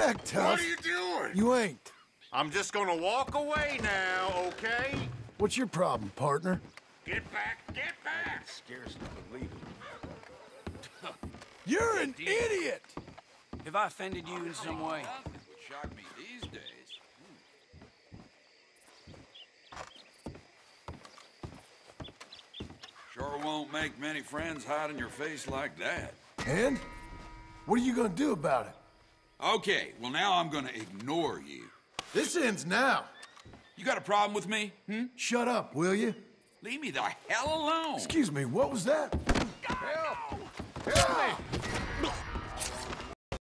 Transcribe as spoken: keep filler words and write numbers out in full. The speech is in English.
back, Tough. What are you doing? You ain't. I'm just gonna walk away now, okay? What's your problem, partner? Get back, get back! Scarcely believe it. You're an idiot! Have I offended you in some way? Nothing would shock me these days. Sure won't make many friends hiding your face like that. And? What are you gonna do about it? Okay, well now I'm gonna ignore you. This ends now. You got a problem with me? Hmm? Shut up, will you? Leave me the hell alone. Excuse me, what was that? Help! Help me!